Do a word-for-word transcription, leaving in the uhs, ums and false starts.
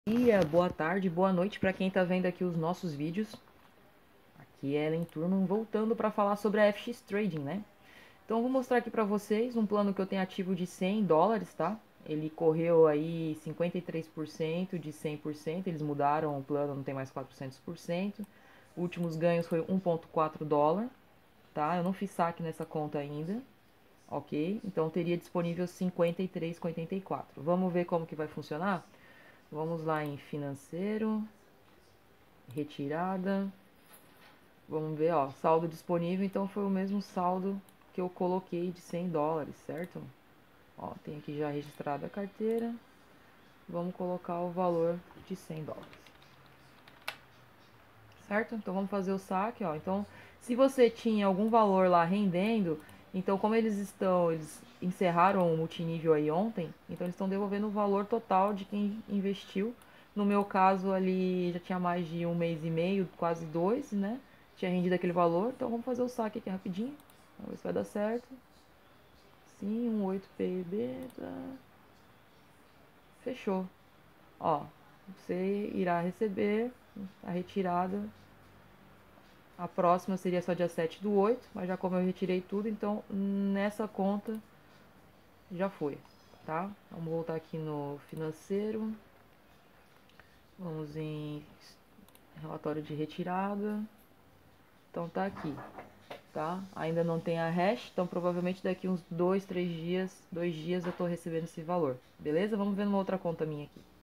Dia, boa tarde, boa noite para quem está vendo aqui os nossos vídeos. Aqui é Ellen Turman voltando para falar sobre a F X Trading, né? Então eu vou mostrar aqui para vocês um plano que eu tenho ativo de cem dólares, tá? Ele correu aí cinquenta e três por cento de cem por cento, eles mudaram o plano, não tem mais quatrocentos por cento. Últimos ganhos foi um vírgula quatro dólar, tá? Eu não fiz saque nessa conta ainda, ok? Então teria disponível cinquenta e três vírgula oitenta e quatro. Vamos ver como que vai funcionar? Vamos lá em financeiro, retirada. Vamos ver, ó, saldo disponível, então foi o mesmo saldo que eu coloquei de cem dólares, certo? Ó, tem aqui já registrada a carteira. Vamos colocar o valor de cem dólares. Certo? Então vamos fazer o saque, ó. Então, se você tinha algum valor lá rendendo, então como eles estão, eles encerraram o multinível aí ontem, então eles estão devolvendo o valor total de quem investiu. No meu caso ali já tinha mais de um mês e meio, quase dois, né? Tinha rendido aquele valor, então vamos fazer o saque aqui rapidinho. Vamos ver se vai dar certo. Sim, um oito P B, tá. Fechou. Ó, você irá receber a retirada. A próxima seria só dia sete do oito, mas já como eu retirei tudo, então nessa conta já foi, tá? Vamos voltar aqui no financeiro. Vamos em relatório de retirada. Então tá aqui, tá? Ainda não tem a hash, então provavelmente daqui uns dois, três dias, dois dias eu tô recebendo esse valor. Beleza? Vamos ver numa outra conta minha aqui.